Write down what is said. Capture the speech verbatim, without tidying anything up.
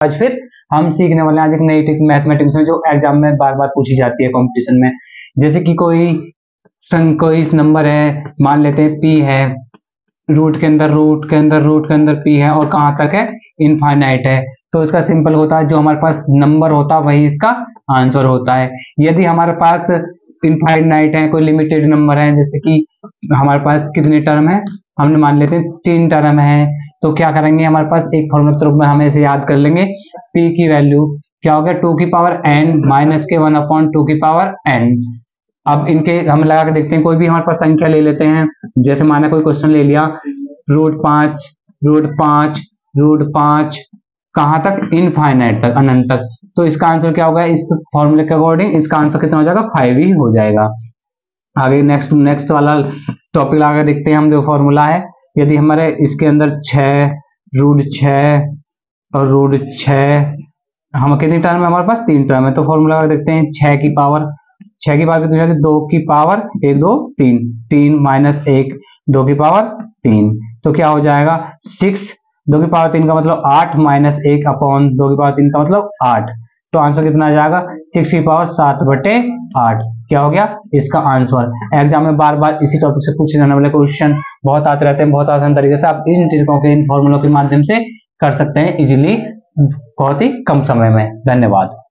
आज फिर हम सीखने वाले हैं आज एक नई ट्रिक मैथमेटिक्स में जो एग्जाम में बार बार पूछी जाती है कंपटीशन में। जैसे कि कोई कोई नंबर है, मान लेते हैं पी है, रूट के अंदर रूट के अंदर रूट के अंदर पी है और कहाँ तक है, इनफाइनाइट है। तो इसका सिंपल होता है, जो हमारे पास नंबर होता है वही इसका आंसर होता है। यदि हमारे पास इनफाइनाइट है, कोई लिमिटेड नंबर है, जैसे कि हमारे पास कितने टर्म है, हमने मान लेते हैं तीन टर्म है, तो क्या करेंगे, हमारे पास एक फॉर्मूला के रूप में हमें इसे याद कर लेंगे। p की वैल्यू क्या हो गया, टू की पावर n माइनस के वन अपॉन टू की पावर n। अब इनके हम लगा के देखते हैं, कोई भी हमारे पास संख्या ले लेते हैं। जैसे माना कोई क्वेश्चन ले लिया, रूट पांच रूट पांच रूट पांच कहाँ तक, इनफाइनाइट तक, अनंत तक। तो इसका आंसर क्या होगा, इस फॉर्मूले के अकॉर्डिंग इसका आंसर कितना हो जाएगा, फाइव ही हो जाएगा। आगे नेक्स्ट नेक्स्ट वाला टॉपिक लगा के देखते हैं हम। जो फॉर्मूला है, यदि हमारे इसके अंदर छः रूट छः और रूट छः, हम कितनी टर्म है, हमारे पास तीन टर्म है, तो फॉर्मूला लगा देखते हैं। छः की पावर छः की पावर कितनी हो जाएगी, दो की पावर एक दो तीन, तीन माइनस एक, दो की पावर तीन, तो क्या हो जाएगा सिक्स। दो की पावर तीन का मतलब आठ माइनस एक अपॉन दो की पावर तीन का मतलब आठ, तो आंसर कितना आ जाएगा, सिक्स की पावर सात बटे आठ। क्या हो गया इसका आंसर। एग्जाम में बार बार इसी टॉपिक से पूछे जाने वाले क्वेश्चन बहुत आते रहते हैं, बहुत आसान तरीके से आप इन ट्रिकों के इन फॉर्मूलों के माध्यम से कर सकते हैं इजीली, बहुत ही कम समय में। धन्यवाद।